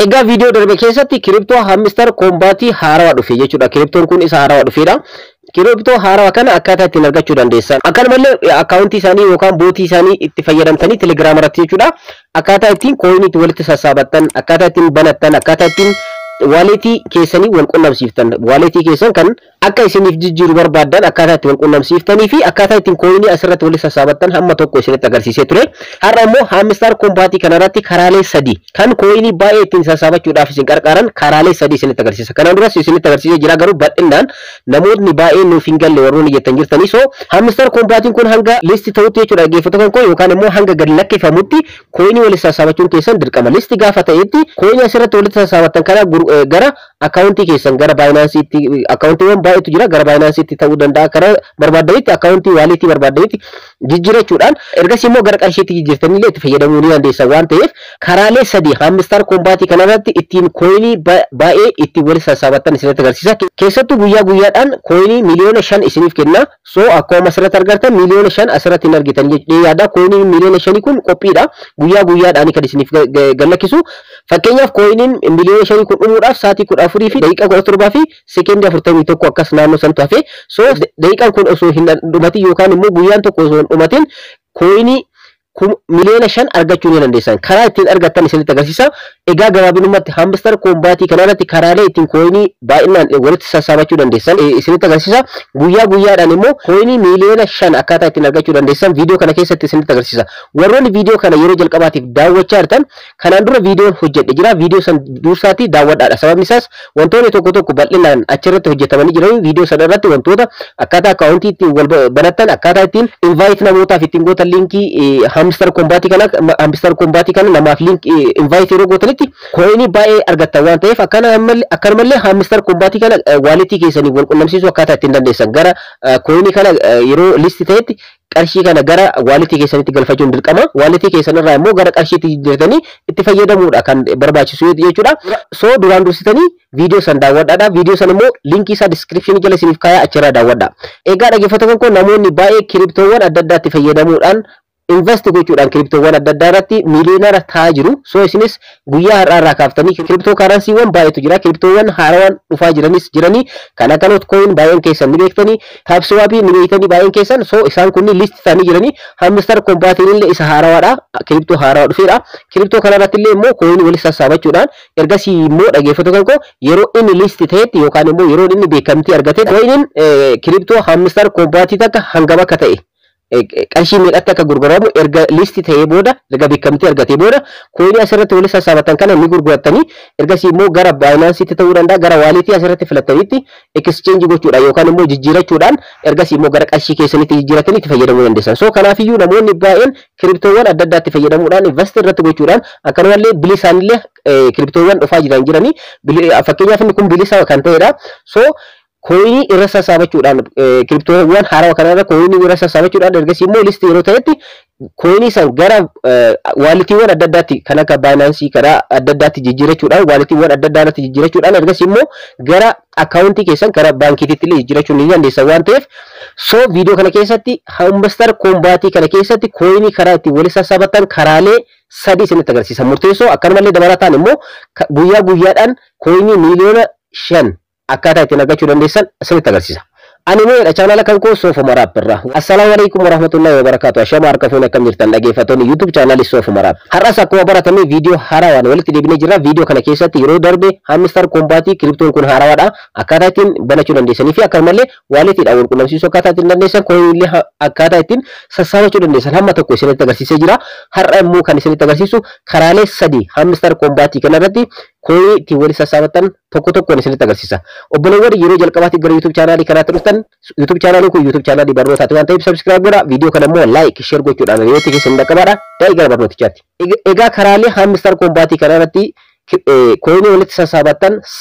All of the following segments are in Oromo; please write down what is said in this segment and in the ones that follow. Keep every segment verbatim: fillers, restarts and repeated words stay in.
Egaa viidiyoo darbe keessatti kiriptoo hamster kombaatii haarawaa dhufe jechuudha. Kiriptoon kun isa haarawaa dhufeedha. Kiriptoo haarawaa kana akkaataa ittiin argachuu dandeessan. Akkanumallee akkaawuntii isaanii yookaan bootii isaanii itti fayyadamtanii Telegram irratti jechuudha. Akkaataa ittiin kooyinii itti walitti sassaabattan, akkaataa ittiin banattan, akkaataa ittiin waaletii keessanii wal qunnamsiiftan. Waaletii keessan kan akka isiniif jijjiiru barbaadan akkaataa itti wal qunnamsiiftanii fi akkaataa ittiin kooyinii asirratti walitti sassaabattan hamma tokko isinitti agarsiisee ture. Har'a immoo hamster kombaatii kanarratti karaalee sadii kan kooyinii baay'ee ittiin sassaabachuudhaaf isin gargaaran karaalee sadii isinitti agarsiisa. Kanaan duras isinitti agarsiisee jira, garuu bal'inaan namoonni baay'ee nuuf hin galle warroonni jettan jirtanii. So hamster kombaatiin kun hanga listi ta'utti jechuudha dhaggeeffattoota koo, yookaan immoo hanga gad lakkifamutti kooyinii walitti sassaabachuun keessan dirqama. Listi gaafa ta'etti kooyinii asirratti walitti sassaabattan kana gara akkaawuntii keessan gara Binance'itti, akkaawuntiiwwan baay'eetu jira, gara Binance'itti ta'uu danda'a, karaa barbaadanitti akkaawuntii waaletii barbaadanitti jijjiirachuudhaan ergasii immoo gara qarshiitti jijjiirtanii illee itti fayyadamuu ni dandeessan waan ta'eef karaalee sadii hamster kombaatii kanarratti ittiin kooyinii baay'ee ittiin walitti sassaabattan isinitti agarsiisa. Keessattuu guyyaa guyyaadhaan kooyinii miliyoona shan isiniif kenna. So akkuma asirratti argartan miliyoona shan asirratti hin argitan jedhee yaada. Kooyinii miliyoona shanii kun qophiidha. Guyyaa guyyaadhaan kan isiniif gallakkisu. Fakkeenyaaf kooyiniin miliyoona shanii kun dhumuudhaaf sa'aatii kudha afurii fi daqiiqaa kudha torbaa fi sekeendii afurtamii tokko akkas naannoo santu hafe. So daqiiqaan kun osoo hin dhumatin yookaan immoo guyyaan tokko osoo hin dhumatin kooyinii miliyoona shan argachuu ni dandeessan. Karaa ittiin argattan isinitti agarsiisa. Egaa gabaabinumatti hamster kombaatii kanarratti karaalee ittiin kooyinii baay'inaan walitti sassaabachuu dandeessan isinitti agarsiisa. Guyyaa guyyaadhaan immoo kooyinii miliyoona shan akkaataa ittiin argachuu dandeessan viidiyoo kana keessatti isinitti agarsiisa. Warroonni viidiyoo kana yeroo jalqabaatiif daawwachaa jirtan kanaan dura viidiyoon hojjedhe jira. Viidiyoo san dursaatii daawwadhaadha. Sababni isaas wantoonni tokko tokko bal'inaan achirratti hojjetamanii jiran viidiyoo sana irratti wantoota akkaataa akkaawuntii ittiin wal banattan, akkaataa ittiin invite namootaaf ittiin gootan liinkii hamster kombaatii kana hamster kombaatii kana namaaf link invite yeroo gootanitti kooyinii baay'ee argattan waan ta'eef akkanumallee hamster kombaatii kana waaletii keessanii wal qunnamsiisuu akkaataa ittiin dandeessan gara kooyinii kana yeroo listi ta'etti qarshii kana gara waaletii keessanitti galfachuun dirqama. Waaletii keessanirraa immoo gara qarshiitti jijjiirtanii itti fayyadamuudha kan barbaachisu jechuudha. So duraan dursitanii viidiyoo san daawwadhaadha. Viidiyoo san immoo linkii isaa description jala isiniif kaayaa achirraa daawwadha. Egaa dhaggeeffattoota koo namoonni baay'ee kiriptoowwan adda addaatti fayyadamuudhaan invest gochuudhaan kiriptoowwan adda addaa irratti miliyoonara ta'aa jiru. So isinis guyyaa har'aa irraa kaaftanii kiriptoo karansiiwwan baay'eetu jira. Kiriptoowwan haarawaan dhufaa jiranis jiranii kan akka Notcoin baay'een keessan ni beektanii, Tapswap ni beektanii baay'een keessan. So isaan kunni list ta'anii jiranii. Hamster kombaatiin illee isa haarawaadha. Kiriptoo haarawaa dhufeedha. Kiriptoo kanarratti illee immoo kooyinii walitti sassaabachuudhaan ergasii immoo dhaggeeffattoota koo yeroo inni list ta'etti yookaan immoo yeroo inni beekamtii argate kooyiniin kiriptoo hamster kombaatii takka hangam akka ta'e qarshii meeqatti akka gurguramu erga listi ta'ee booda erga beekamtii argatee booda kooyinii asirratti walitti sassaabatan kana ni gurguratanii ergasii immoo gara Binance'itti ta'uu danda'a, gara waaletii asirratti filataniitti exchange gochuudha yookaan immoo jijjiirachuudhaan ergasii immoo gara qarshii keessanitti jijjiiratanii itti fayyadamuu dandeessan. So kanaafiyyuu namoonni baay'een kiriptoowwan adda addaatti fayyadamuudhaan invest irratti gochuudhaan akkanumallee bilisaanillee kiriptoowwan dhufaa jiran jiranii. Fakkeenyaaf inni kun bilisa kan ta'edha. So kooyinii irra sassaabachuudhaan kiriptoowwan haarawaa kanarra kooyinii irra sassaabachuudhaan ergasii immoo listi yeroo ta'etti kooyinii san gara waaletiiwwan adda addaatti kan akka Binance karaa adda addaatti jijjiirachuudhaan waaletiiwwan adda addaa irratti jijjiirachuudhaan ergasii immoo gara akkaawuntii keessan karaa baankiitti illee jijjiirachuu ni dandeessan waan ta'eef. So viidiyoo kana keessatti hamster kombaatii kana keessatti kooyinii karaa ittiin walitti sassaabattan karaalee sadii isinitti agarsiisa. Murteessoo akkanumallee dabalataan immoo guyyaa guyyaadhaan kooyinii miliyoona shan akkaataa ittiin argachuu dandeessan isinitti agarsiisa. Ani mee channel kan koo Soofuma Raap irraa. Assalaamu alaykum warahmatullahi wabarakatuh. Ashama harka fuune akkam jirtan dhaggeeffattoonni YouTube channel Soofuma Raap. Har'as akkuma baratame viidiyoo haarawaan walitti deebinee jirra. Viidiyoo kana keessatti yeroo darbe hamster kombaatii kiriptoon kun haarawaadha. Akkaataa ittiin banachuu dandeessanii fi akkanumallee waaletiidhaan wal qunnamsiisuu akkaataa ittiin dandeessan kooyinii akkaataa ittiin sassaabachuu dandeessan hamma tokko isinitti agarsiisee jira. Har'a immoo kan isinitti agarsiisu karaalee sadii hamster kombaatii kanarratti kooyinii ittiin walitti sassaabattan tokko tokkoon isinitti agarsiisa. Obboleewwan yeroo jalqabaatiif gara YouTube channel kanaatti dhuftan YouTube channel kun YouTube channel barnootaati waan ta'eef subscribe godhaa. Viidiyoo kana immoo like share gochuudhaan yoo ta'e isin dhaqqabaadha. Daa'ii gara barnootichaatti. Egaa karaalee hamster kombaatii kanarratti kooyinii walitti sassaabattan sadi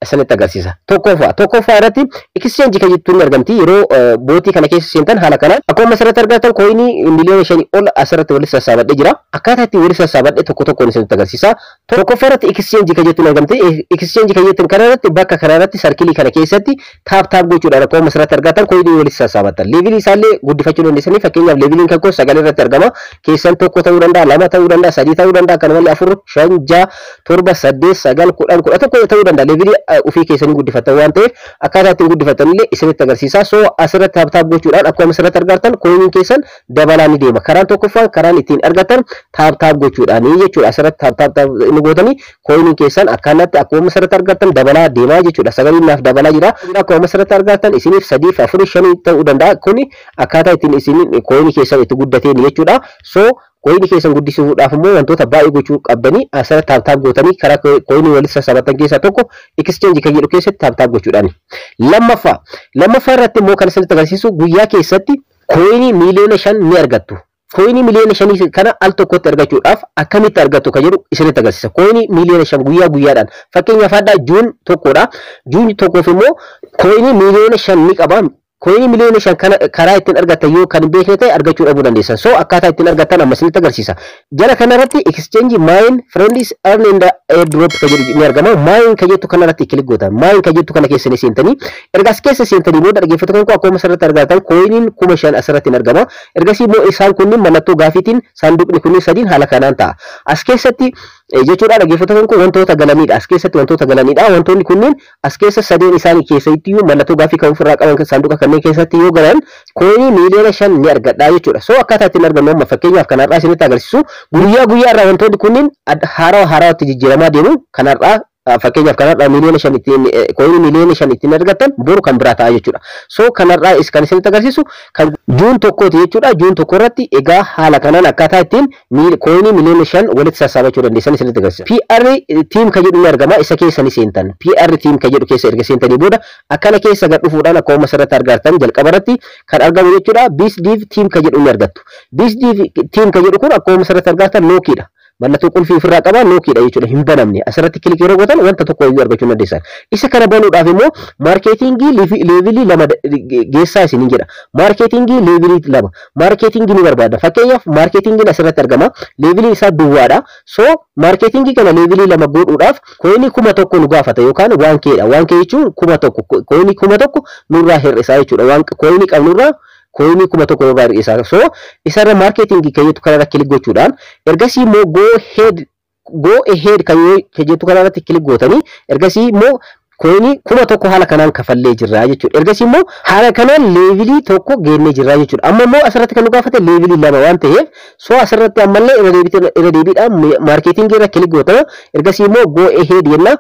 asinitti agarsiisa. Tokkoffaa tokkoffaa irratti exchange kan jettuun argamti yeroo bootii kana keessa seentan haala kanaan akkuma asirratti argattan coinii miliyoona shanii ol asirratti walitti sassaabadhee jira. Akkaataa itti walitti sassaabadhee tokko tokkoon isinitti agarsiisa. Tokkoffaa irratti exchange kan jettuun argamti. Exchange kan jettuun kana irratti bakka kana irratti sarkilii kana keessatti taap taap gochuudhaan akkuma asirratti argattan coinii walitti sassaabatan. Levelii isaallee guddifachuu dandeessanii fakkeenyaaf leveliin kan koo sagal irratti argama. Keessan tokko ta'uu danda'a, lama ta'uu danda'a, sadii ta'uu danda'a, kan malee afur, shan, ja'a, torba, saddeet, sagal, kudhan, kudha tokko ta'uu danda'a. Levelii ofii keessanii guddifatan waan ta'eef akkaataa ittiin guddifatan illee isinitti agarsiisa. So asirratti taap taap gochuudhaan akkuma asirratti argattan coiniin keessan dabalaa ni deema. Karaan tokkoffaan karaan ittiin argattan taap taap gochuudhaan jechuudha. Asirratti taap taap inni gootanii coiniin keessan akkanatti akkuma asirratti argattan dabalaa deemaa jechuudha. Sagaliin naaf dabalaa jira. Akkuma asirratti argattan isiniif sadiif afurii shanii ta'uu danda'a. Kuni akkaataa ittiin isin coinii keessan itti guddateen jechuudha. So coinii keessan guddisuudhaaf immoo wantoota baay'ee gochuu qabdanii asirratti taap taap gootanii karaa coinii walitti sassaabatan keessaa tokko exchange kan jedhu keessatti taap taap gochuudhaan. Lammaffaa lammaffaa irratti immoo kan isinitti agarsiisu guyyaa keessatti coinii miliyoona shan ni argattu. Coinii miliyoona shanii kana al tokkotti argachuudhaaf akkamitti argattu kan jedhu isinitti agarsiisa. Coinii miliyoona shan guyyaa guyyaadhaan fakkeenyaaf hadda juun tokkodha. Juun tokkoof immoo coinii miliyoona shan ni qaba. Coinii miliyoona shan kana karaa ittiin argattan yoo kan beekne ta'e argachuu dhabuu dandeessan. So akkaataa ittiin argattan amma isinitti agarsiisa. Jala kanarratti exchange mine friends earn in the airdrop kan jedhu ni argama. Mine kan jettu kanarratti kilik gootan. Mine kan jettu kana keessa ni seentanii. Erga as keessa seentanii booda dhaggeeffattoonni kun akkuma asirratti argatan coiniin kuma shan asirratti ni argama. Ergasii immoo isaan kunniin mallattoo gaafiitiin saanduqni kunniin sadiin haala kanaan ta'a. As keessatti jechuudha dhaggeeffattoonni kun wantoota galanidha. As keessatti wantoota galanidha. Wantoonni kunniin as keessa sadeen isaanii keessatti mallattoo gaafii kan ofirraa qaban saanduqa kanneen keessatti yoo galan coinii miliyoona shan ni argadha jechuudha. So akkaataa ittiin argannu amma fakkeenyaaf kanarraa isinitti agarsiisu guyyaa guyyaarraa wantoonni kunniin haarawaa haarawatti jijjiiramaa deemu kanarraa fakkeenyaaf kanarraa miliyoona shan ittiin coinii miliyoona shan ittiin argattan boru kan biraa ta'a jechuudha. So kanarraa is kan isinitti agarsiisu kan juun tokkooti jechuudha. Juun tokko irratti egaa haala kanaan akkaataa ittiin coinii miliyoona shan walitti sassaabachuu dandeessan isinitti agarsiisa. P R team kan jedhu ni argama. Isa keessa ni seentan. P R team kan jedhu keessa erga seentanii booda akkana keessa gad dhufuudhaan akkuma asirratti argattan jalqaba irratti kan argamu jechuudha. BizDev team kan jedhu ni argattu. BizDev team kan jedhu kun akkuma asirratti argattan lookidha. Mallattoo qulfii ofirraa qaba lookidha jechuudha. Hin banamne asirratti kilik yeroo gootan wanta tokko iyyuu argachuu dandeessan. Isa kana banuudhaaf immoo maarkeetingii leevilii lama geessaa isiniin jedha. Maarkeetingii leevilii lama maarkeetingii ni barbaada. Fakkeenyaaf maarkeetingiin asirratti argama. Leevilii isaa duwwaadha. So maarkeetingii kana leevilii lama godhuudhaaf coinii kuma tokko nu gaafata yookaan waan keedha. Waan kee jechuun kuma tokko coinii kuma tokko nurraa hir'isaa jechuudha. Waan coinii qabnurraa coinii kuma tokko irraa hir'isaa. So isarra marketing kan jettu kanarra kilik gochuudhaan ergasii immoo go ahead go ahead kan jettu kanarratti kilik gootanii ergasii immoo coinii kuma tokko haala kanaan kafallee jirra jechuudha. Ergasii immoo haala kanaan leevilii tokko geennee jirra jechuudha. Amma immoo asirratti kan nu gaafate leevilii lama waan ta'eef so asirratti ammallee irra deebiidhaan marketing irra kilik gootana ergasii immoo go ahead jenna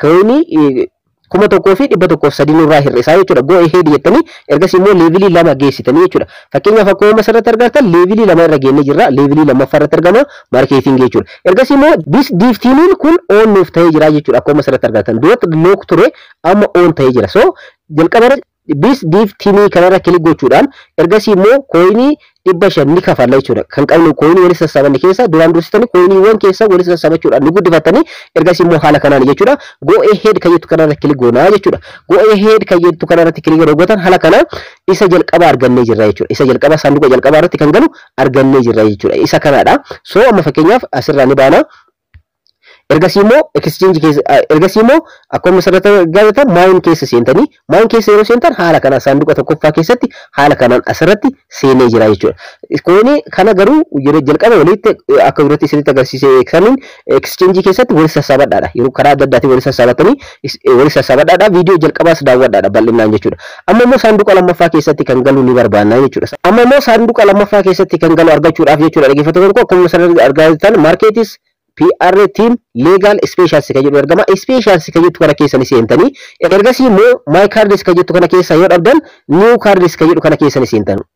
coinii kuma tokkoo fi dhibba tokkoof sadii nurraa hir'isaa jechuudha. Go ahead jettanii ergasii immoo leevilii lama geessitanii jechuudha. Fakkeenyaaf akkuma asirratti argattan leevilii lama irra geennee jirra. Leevilii lammaffaa irratti argama markeeting jechuudha. Ergasii immoo BizDev teamiin kun on nuuf ta'ee jira jechuudha. Akkuma asirratti argattan duratti look ture amma on ta'ee jira. So jalqaba BizDev teamii kanarra kilik gochuudhaan ergasii immoo coinii dhibba shan ni kafalla jechuudha. Kan qabnu coinii walitti sassaabanne keessa duraan dursitanii coiniiwwan keessa walitti sassaabachuudhaan ni guddifatanii ergasii immoo haala kanaan jechuudha. Go ahead kan jettu kanarra kilik goonaa jechuudha. Go ahead kan jettu kanarratti kilik yeroo gootan haala kanaan isa jalqaba argannee jirra jechuudha. Isa jalqaba saanduqa jalqabaa irratti kan galu argannee jirra jechuudha. Isa kanaadha. So amma fakkeenyaaf asirraa ni baana. Ergasii immoo exchange keessa ergasii immoo akkuma asirratti argatan mine keessa seentanii mine keessa yeroo seentan haala kanaan saanduqa tokkoffaa keessatti haala kanaan asirratti seenee jira jechuudha. Coinii kana garuu yeroo jalqaba walitti akka duratti isinitti agarsiisee eegsaniin exchange keessatti walitti sassaabadhaadha. Yeroo karaa adda addaatiin walitti sassaabatanii walitti sassaabadhaadha. Viidiyoo jalqabaas daawwadhaadha bal'inaan jechuudha. Amma immoo saanduqa lammaffaa keessatti kan galu ni barbaanna jechuudha. Amma immoo saanduqa lammaffaa keessatti kan galu argachuudhaaf jechuudha. Dhaggeeffattoonni akkuma asirratti argatan markeetis P R team legal specials kan jedhu argama. Specials kan jettu kana keessa ni seentanii ergasii immoo my cards kan jettu kana keessa yoo dhabdan new cards kan jedhu kana keessa ni seentan.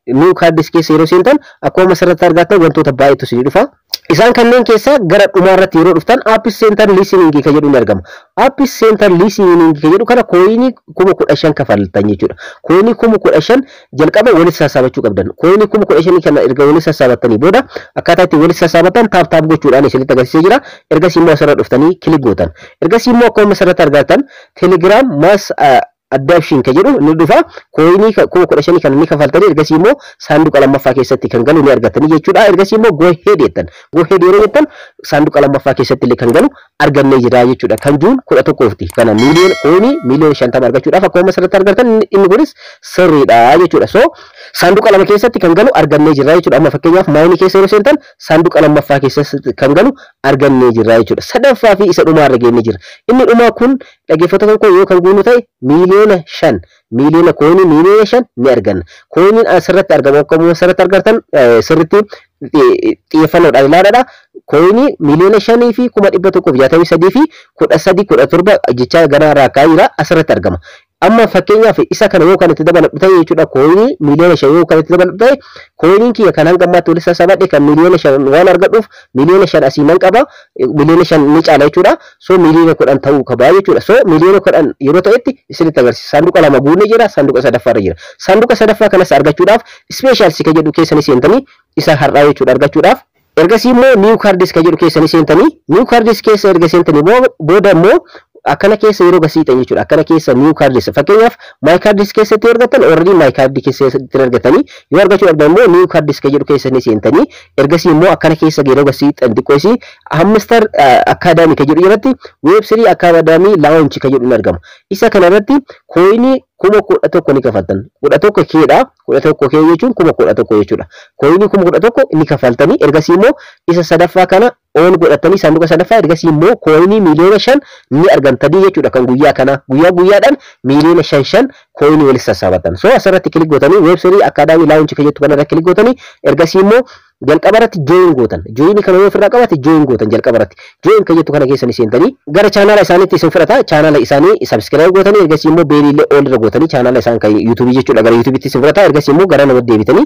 new card disk keessa yeroo seentan akkuma asirratti argattan wantoota baay'eetu isinii dhufa. Isaan kanneen keessa gara dhumaarratti yeroo dhuftan app center listening kan jedhu ni argama. App center listening kan jedhu kana coinii kuma kudha shan kafaltan jechuudha. Coinii kuma kudha shan jalqaba walitti sassaabachuu qabdan. Coinii kuma kudha shan kana erga walitti sassaabattanii booda akkaataa itti walitti sassaabatan taap taap gochuudhaan isinitti agarsiisee jira. Ergasii immoo asirra dhuftanii kilik gootan. Ergasii immoo akkuma asirratti argattan Telegram mass adoption kan jedhu ni dhufa. Coinii kuma kudha shan kan ni kafaltanii ergasii immoo saanduqa lammaffaa keessatti kan galu ni argatanii jechuudha. Ergasii immoo go ahead jettan. Go ahead yeroo jettan saanduqa lammaffaa keessatti illee kan galu argannee jira jechuudha. Kan juun kudha tokkoofti. Kana miiliyoona coinii miiliyoona shantama argachuudhaaf akkuma asirratti argattan inni kunis sirriidha jechuudha. So saanduqa lama keessatti kan galu argannee jira jechuudha. Amma fakkeenyaaf maayinii keessa yeroo seentan saanduqa lammaffaa keessatti kan galu argannee jira jechuudha. Sadaffaa fi isa dhumaa argannee jira. Inni dhumaa kun dhaggeeffattoota koo yoo kan guunu ta'e miiliyoona shan miiliyoona coinii miiliyoona shan ni arganna. Coiniin asirratti argamu akkuma asirratti argattan sirriitti xiyyeeffannoodhaan ilaalaadha. Coinii miiliyoona shanii fi kuma dhibba tokkoof jaatamii sadii fi kudha sadii kudha torba jechaa ganaarraa ka'aa jira asirratti argama. Amma fakkeenyaaf isa kana yoo kan itti dabalatu ta'e jechuudha coinii miiliyoona shan yoo kan itti dabalatu ta'e coiniin kiyya kan hanga ammaatti walitti sassaabadhe kan miiliyoona shan waan argadhuuf miiliyoona shan asii nan qaba miiliyoona shan ni caala jechuudha. So miiliyoona kudhan ta'uu qaba jechuudha. So miiliyoona kudhan yeroo ta'etti isinitti agarsiisa. Saanduqa lama guunne jira, saanduqa sadaffaarra jira. Saanduqa sadaffaa kanas argachuudhaaf special si kan jedhu keessanii seentanii isa har'aa jechuudha argachuudhaaf. Ergasii immoo new card disk kan jedhu keessanii seentanii new card disk keessa erga seentanii booda immoo akkana keessa yeroo gasiitan jechuudha. Akkana keessa new card disk fakkeenyaaf my card disk keessatti argattan already my card keessatti argatanii yoo argachuu dhabdan immoo new card disk jedhu keessanii seentanii ergasii immoo akkana keessa yeroo gasiitan xiqqoosi hamster academy kan jedhu irratti web three academy launch kan jedhu ni argama. Isa kana irratti coinii kuma kudha tokko ni kafaltan. Kudha tokko keedha. Kudha tokko kee jechuun kuma kudha tokko jechuudha. Coinii kuma kudha tokko ni kafaltanii ergasii immoo isa sadaffaa kana on godhatanii saanduqa sadaffaa ergasii immoo coinii miiliyoona shan ni argantanii jechuudha. Kan guyyaa kana guyyaa guyyaadhaan miiliyoona shan shan coinii walitti sassaabatan. So asirratti kilik gootanii web three academy launch kan jettu kanarra kilik gootanii ergasii immoo jalqabarratti join gootan. Join kana yoo ofirraa qabaate join gootan jalqabarratti. Join kan jettu kana keessanii seentanii gara chaanala isaaniitti isin fudhata. Chaanala isaanii subscribe gootanii ergasii immoo beelillee ol irra gootanii chaanala isaan kan YouTube jechuudha gara YouTubetti isin fudhata. Ergasii immoo gara namatti deebitanii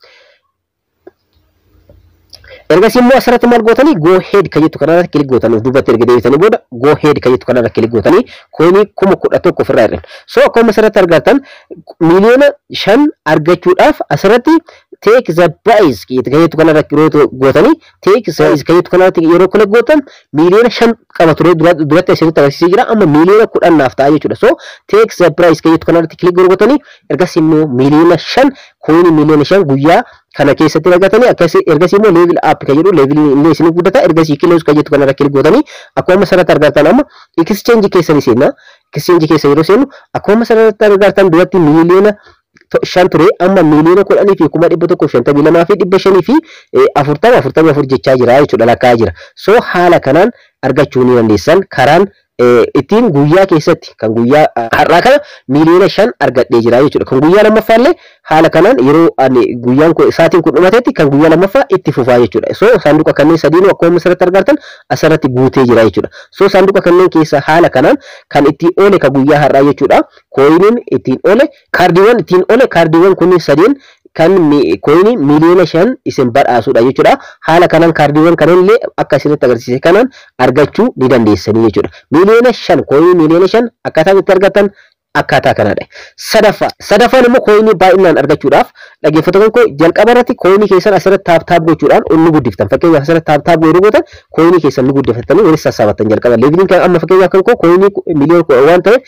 ergasii immoo asirratti maal gootanii go ahead kan jettu kanarratti kilik gootanii duubatti erga deebitanii booda go ahead kan jettu kanarratti kilik gootanii coinii kuma kudha tokko ofirraa hir'ina. So akkuma asirratti argattan miiliyoona shan argachuudhaaf asirratti take the price kan jettu kanarratti yeroo gootanii take the price kan jettu kanarratti yeroo kilik gootan miiliyoona shan qaba ture duratti asirratti agarsiisee jira amma miiliyoona kudhan naaf ta'a jechuudha. So take the price kan jettu kanarratti kilik gootanii ergasii immoo miiliyoona shan coinii miiliyoona shan guyyaa kana keessatti argatanii akkasii ergasii immoo level up kan jedhu level illee isin guddata ergasii kilos kan jettu kanarra kilik gootanii akkuma asirratti argattan amma exchange keessanii seenna. Exchange keessa yeroo seenu akkuma asirratti argattan duratti miiliyoona shan ture amma miiliyoona kudhanii fi kuma dhibba tokkoof shantamii lamaa fi dhibba shanii fi afurtama afurtamii afur jechaa jira jechuudha lakkaa'aa jira. So haala kanaan argachuu ni dandeessan karaan ittiin guyyaa keessatti kan guyyaa har'aa kana miiliyoona shan argadhee jira jechuudha. Kan guyyaa lammaffaa illee haala kanaan yeroo ani guyyaan kun saatiin kun dhumatetti kan guyyaa lammaffaa itti fufaa jechuudha. So saanduqa kanneen sadiinuu akkuma asirratti argattan asirratti guutee jira jechuudha. So saanduqa kanneen keessa haala kanaan kan ittiin oole kan guyyaa har'aa jechuudha. Coiniin ittiin oole kaardiiwwan ittiin oole kaardiiwwan kunniin sadiin kan coinii miiliyoona shan isin badhaasudha jechuudha. Haala kanaan kaardiiwwan kanneenillee akka isinitti agarsiise kanaan argachuu ni dandeessanii jechuudha. Miiliyoona shan coinii miiliyoona shan akkaataa itti argattan akkaataa kanadha. Sadaffaa sadaffaan immoo coinii baay'inaan argachuudhaaf dhaggeeffattoota koo jalqaba irratti coinii keessan asirratti taap taap gochuudhaan ol ni guddiftan. Fakkeenyaaf asirratti taap taap yeroo gootan coinii keessan ni guddifatanii walitti sassaabatan jalqaba. Leeviliin kan amma fakkeenyaaf kan koo coinii miiliyoona waan ta'e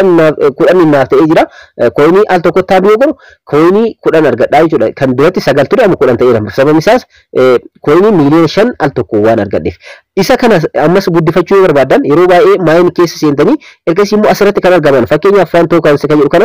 kudhan naaf ta'ee jira. Coinii al tokko taap yoo godhu coinii kudhan argadhaa jechuudha. Kan duratti sagal ture amma kudhan ta'eera. Sababni isaas coinii miiliyoona shan al tokko waan argadheef. Isa kana ammas guddifachuu yoo barbaadan yeroo baay'ee maayin keessa seentanii ergasii immoo asirratti kan argaman fakkeenyaaf waan tokko kan jedhu kana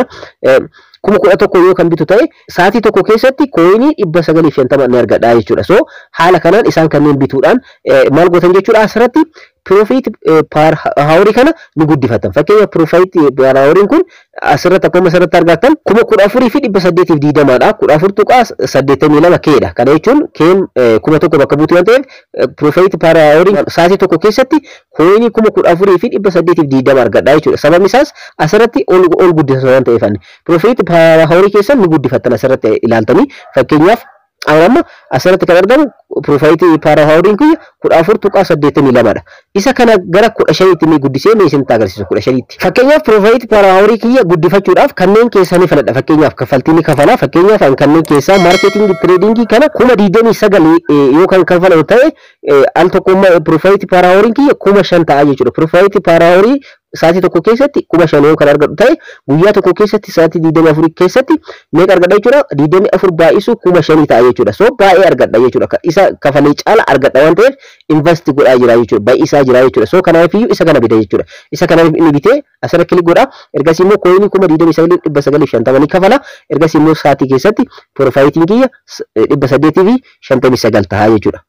kuma kudha tokko yoo kan bitu ta'e saatii tokko keessatti coinii dhibba sagalii fi shantama ni argadhaa jechuudha. So haala kanaan isaan kanneen bituudhaan maal gootan jechuudha asirratti profit per hour kana ni guddifatan. Fakkeenya profit per hour kun asirratti akkuma asirratti argattan kuma kudha afurii fi dhibba saddeetiif digdamaadha. Kudha afur tuqaa saddeettamii lama keedha. Kana jechuun keen kuma tokko bakka buutu waan ta'eef profit per hour sa'aatii tokko keessatti coin kuma kudha afurii fi dhibba saddeetiif digdama argadha jechuudha. Sababni isaas asirratti ol ol guddisa waan ta'eef profit per hour keessan ni guddifatan asirratti ilaaltanii fakkeenyaaf amma asirratti kan argamu profit per hour kun kudha afur tuqaa saddeettamii lamadha. Isa kana gara kudha shaniitti ni guddisee mee isin agarsiisu kudha shaniitti. Fakkeenyaaf profit per hour kiyya guddifachuudhaaf kanneen keessaa ni filadha. Fakkeenyaaf kaffaltii ni kafala. Fakkeenyaaf an kanneen keessaa marketing trading kana kuma digdamii sagal yoo kan kafalu ta'e al tokkummaa profit per hour kiyya kuma shan ta'a jechuudha. Profit per hour sa'aatii tokko keessatti kuma shan yoo kan argadhu ta'e guyyaa tokko keessatti sa'aatii digdamii afur keessatti meeqa argadha jechuudha. digdamii afur baay'isu kuma shanii ta'a jechuudha. So baay'ee argadha jechuudha. Isa kafalee caala argadha waan ta'eef invest godhaa jira jechuudha. Baay'isaa jira jechuudha. So kanaaf iyyuu isa kana bita jechuudha. Isa kanaaf inni bitee asirra kilik godha. Ergasii immoo coin kuma digdamii sagal dhibba sagalii fi shantama ni kafala. Ergasii immoo sa'aatii keessatti profitiin kiyya dhibba saddeetii fi shantamii sagal ta'a jechuudha.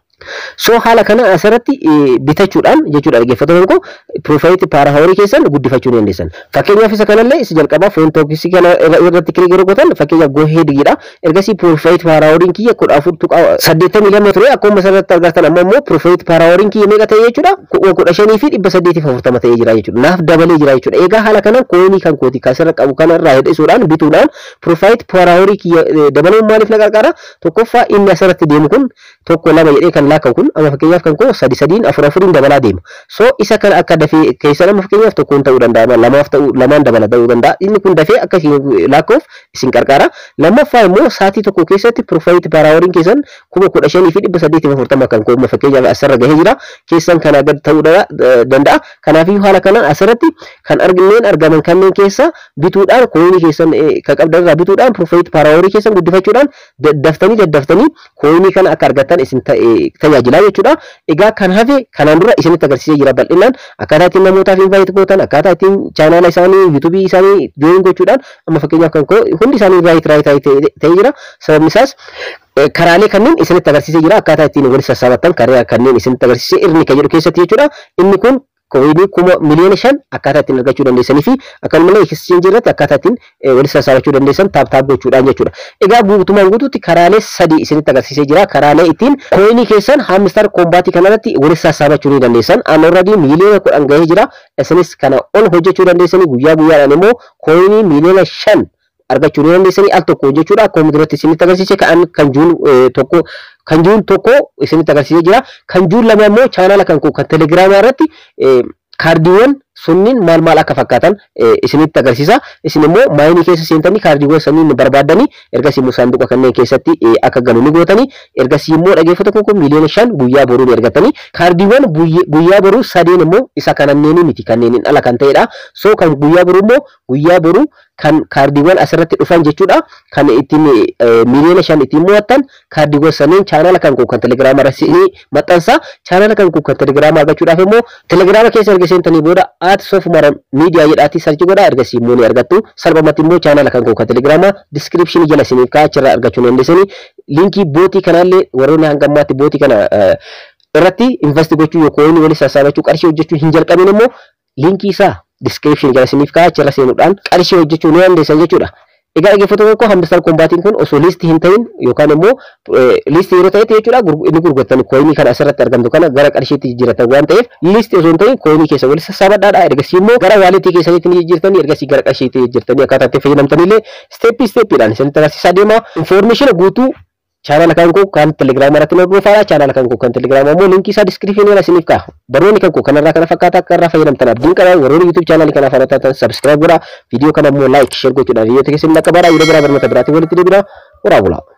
So haala kana asirratti bitachuudhaan jechuudha dhaggeeffattoonni koo profit per hour keessan guddifachuu dandeessan. Fakkeenyaaf isa kanallee isa jalqabaa foon tokkisi kana irratti kilik yeroo gootan fakkeenyaaf go ahead jedha. Ergasii profit per hour kiyya kudha afur tuqaa saddeettamii lama ture akkuma asirratti argatan amma immoo profit per hour kiyya meeqa ta'e jechuudha kudha shanii fi dhibba saddeetii fi afurtama ta'ee jira jechuudha. Naaf dabalee jira jechuudha. Egaa haala kanaan coinii kan kooti kasirra qabu kanarraa hidhisuudhaan bituudhaan profit per hour kiyya dabaluun maaliif na gargaara? Tokkoffaa inni asirratti deemu kun tokko lama jedhee kan laakkan kun amma fakkeenyaaf kan koo sadi sadiin afur afuriin dabalaa deema. So isa kana akka dafee keessa nama fakkeenyaaf tokkoon ta'uu danda'a lamaaf ta'uu lamaan dabala ta'uu danda'a. Inni kun dafee akka laakkuuf isin gargaara. Lammaffaa immoo sa'aatii tokko keessatti profit per hour keessan kuma kudha shanii fi dhibba saddeetii fi afurtama kan koo fakkeenyaaf asirra gahee jira. Keessan kana gad ta'uu danda'a. Kanaafiyyuu haala kanaan asirratti kan argineen argaman kanneen keessa bituudhaan coinii keessan kan qabdan irraa bituudhaan profit per hour keessan guddifachuudhaan daddaftanii daddaftanii coinii kana akka argattan isin tajaajila jechuudha. Egaa kan hafe kanaan dura isinitti agarsiisee jira bal'inaan akkaataa ittiin namootaaf invite gootan akkaataa ittiin chaanaala isaanii yuutuubii isaanii join gochuudhaan amma fakkeenyaaf kan koo hundi isaanii raayit raayit ta'ee jira. Sababni isaas karaalee kanneen isinitti agarsiisee jira akkaataa ittiin walitti sassaabattan karaa kanneen isinitti agarsiisee irni kan jedhu keessatti jechuudha. Inni kun coinii kuma miliyoona shan akkaataa ittiin argachuu dandeessanii fi akkasumallee exchange irratti akkaataa ittiin walitti sassaabachuu dandeessan taap taap gochuudhaan jechuudha. Egaa guutumaan guutuutti karaalee sadii isinitti agarsiisee jira. Karaalee ittiin coinii keessan hamster kombaatii kanarratti walitti sassaabachuu ni dandeessan. An already miliyoona kudhan gahee jira. Isinis kana ol hojjechuu dandeessanii guyyaa guyyaadhaan immoo coinii miliyoona shan argachuu ni dandeessanii al tokko jechuudha. Akkuma duratti isinitti agarsiisee kan kan juun tokko kan juun tokko isinitti agarsiisee jira. Kan juun lama immoo chaanaala kan koo kan telegiraamaa irratti kaardiiwwan sunniin maal maal akka fakkaatan isinitti agarsiisa. Isin immoo maayinii keessa seentanii kaardiiwwan sanniin barbaaddanii ergasii immoo saanduqa kanneen keessatti akka galu ni gootanii ergasii immoo dhaggeeffattoota koo miliyoona shan guyyaa boruu ni argatanii kaardiiwwan guyyaa boruu sadeen immoo isa kananneen miti kanneen ala kan ta'edha. So kan guyyaa boruu immoo guyyaa boruu kan kaardiiwwan asirratti dhufan jechuudha. Kan ittiin miliyoona shan ittiin mo'attan kaardiiwwan sanniin chaanaala kan koo kan telegiraama irratti maxxansa. Chaanaala kan koo kan telegiraama argachuudhaaf immoo telegiraama keessa erga seentanii booda at sofumaran miidiyaa jedhaati sarchi godhaa ergasii immoo ni argattu. Salphumatti immoo chaanaala kan koo kan telegiraama description jala isiniif kaa'aa achirraa argachuu dandeessanii liinkii bootii kanaallee warroonni hanga ammaatti bootii kana irratti invest gochuu yookaan walitti sassaabachuu qarshii hojjechuu hin jalqabin immoo liinkii isaa description jala isiniif kaa'aa achirra seenuudhaan qarshii hojjechuu ni dandeessan jechuudha. Egaa dhaggeeffattoota koo hamster kombaatiin kun osoo liistii hin ta'in yookaan immoo liistii yeroo ta'etti jechuudha inni gurgurtan coinii kana asirratti argamtu kana gara qarshiitti jijjiiratan waan ta'eef liistii osoo hin ta'in coinii keessa walitti sassaabadhaadha. Ergasii immoo gara waalitii keessanitti ni jijjiirtanii ergasii gara qarshiitti jijjiirtanii akkaataa itti fayyadamtanillee steepii steepiidhaan isinitti agarsiisaa deema. Infoormeeshina guutuu chaanaala kan koo kan telegiraama irratti nagoofaadha. Chaanaala kan koo kan telegiraama immoo linkii isaa description jala isiniif kaa'a. Baroonni kan koo kanarraa kana fakkaata akka irraa fayyadamtan abdiin qaba. Warroonni YouTube chaanaala kana afaan taatan subscribe godhaa. Viidiyoo kana immoo like share gochuudhaan viidiyoo keessatti akka baraa yeroo biraa barnoota biraatiin walitti deebina. Horaa bulaa.